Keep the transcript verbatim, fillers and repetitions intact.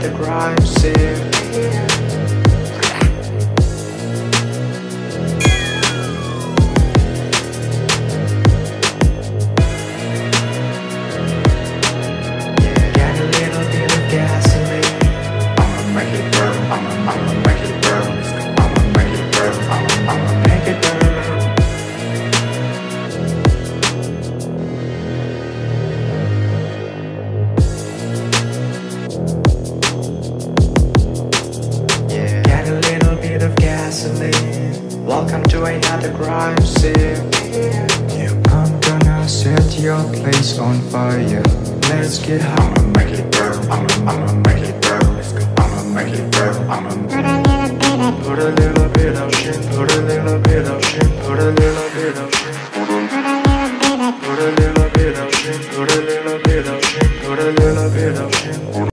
the crime scene. Get a little bit of gasoline. I'ma make it burn, I'ma, I'ma make it burn. I'ma make it burn, I'ma, I'ma make it burn. Welcome to another crime scene. I'm gonna set your place on fire. Let's get high. I'ma make it burn, I'ma, I'ma make it burn. I'ma make it burn, I'ma put a little bit of shit, put a little bit of shit, put a little bit of shit.